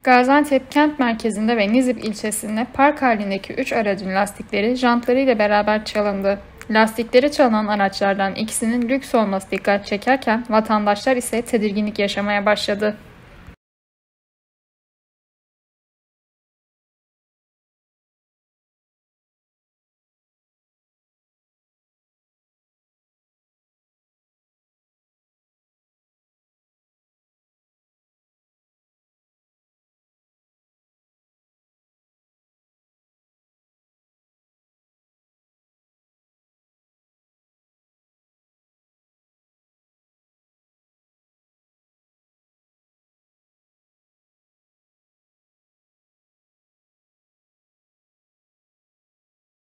Gaziantep kent merkezinde ve Nizip ilçesinde park halindeki 3 aracın lastikleri jantlarıyla beraber çalındı. Lastikleri çalınan araçlardan ikisinin lüks olması dikkat çekerken vatandaşlar ise tedirginlik yaşamaya başladı.